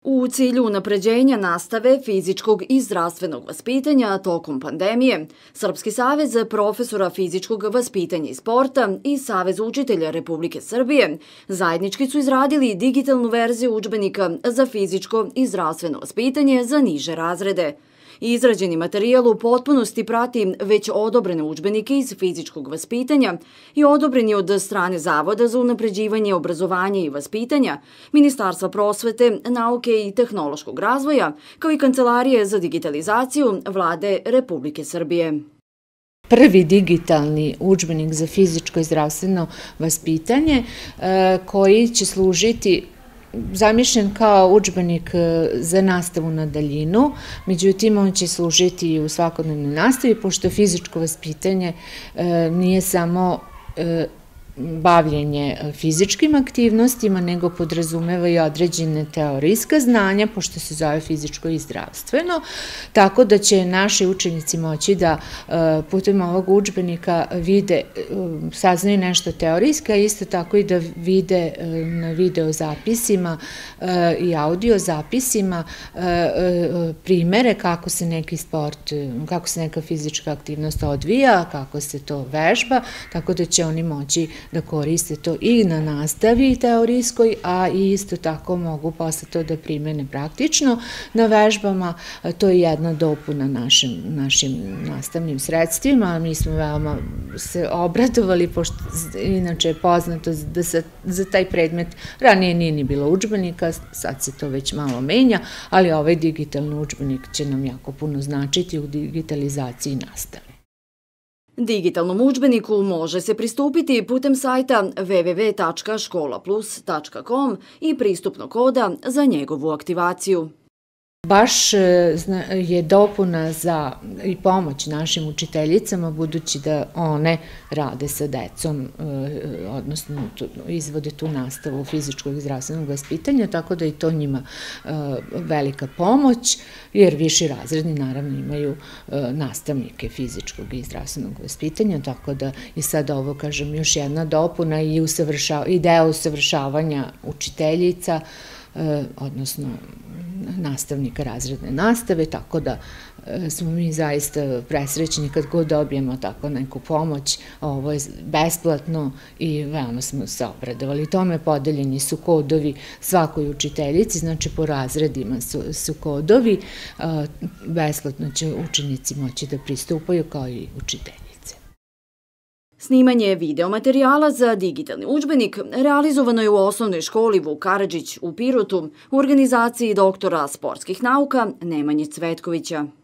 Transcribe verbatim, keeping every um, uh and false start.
U cilju unapređenja nastave fizičkog i zdravstvenog vaspitanja tokom pandemije, Srpski savez profesora fizičkog vaspitanja i sporta i Savez učitelja Republike Srbije zajednički su izradili digitalnu verziju udžbenika za fizičko i zdravstveno vaspitanje za niže razrede. Izrađeni materijal u potpunosti prati već odobrene udžbenike iz fizičkog vaspitanja i odobren je od strane Zavoda za unapređivanje obrazovanja i vaspitanja, Ministarstva prosvete, nauke i tehnološkog razvoja, kao i Kancelarije za digitalizaciju Vlade Republike Srbije. Prvi digitalni udžbenik za fizičko i zdravstveno vaspitanje koji će služiti zamišljen kao udžbenik za nastavu na daljinu, međutim on će služiti i u svakodnevnoj nastavi, pošto fizičko vaspitanje nije samo bavljenje fizičkim aktivnostima, nego podrazumeva i određene teorijska znanja, pošto se zove fizičko i zdravstveno, tako da će naši učenici moći da putem ovog udžbenika vide, saznaju nešto teorijska, a isto tako i da vide na video zapisima i audio zapisima primere kako se neki sport, kako se neka fizička aktivnost odvija, kako se to vežba, tako da će oni moći da koriste to i na nastavi teorijskoj, a i isto tako mogu posle to da primene praktično na vežbama. To je jedna dopuna našim nastavnim sredstvima, a mi smo veoma se obradovali, pošto inače je poznato da se za taj predmet ranije nije ni bilo udžbenika, sad se to već malo menja, ali ovaj digitalni udžbenik će nam jako puno značiti u digitalizaciji nastave. Digitalnom udžbeniku može se pristupiti putem sajta w w w tačka škola plus tačka com i pristupnog koda za njegovu aktivaciju. Baš je dopuna za i pomoć našim učiteljicama, budući da one rade sa decom, odnosno izvode tu nastavu fizičkog i zdravstvenog vaspitanja, tako da je to njima velika pomoć, jer viši razredni naravno imaju nastavnike fizičkog i zdravstvenog vaspitanja, tako da je sad ovo, kažem, još jedna dopuna i deo usavršavanja učiteljica, odnosno nastavnika razredne nastave, tako da smo mi zaista presrećni kad god dobijemo tako neku pomoć. Ovo je besplatno i veoma smo se obradovali tome. Podeljeni su kodovi svakoj učiteljici, znači po razredima su kodovi. Besplatno će učenici moći da pristupaju kao i učitelji. Snimanje videomaterijala za digitalni udžbenik realizovano je u osnovnoj školi Vuk Karadžić u Pirotu u organizaciji doktora sportskih nauka Nemanje Cvetkovića.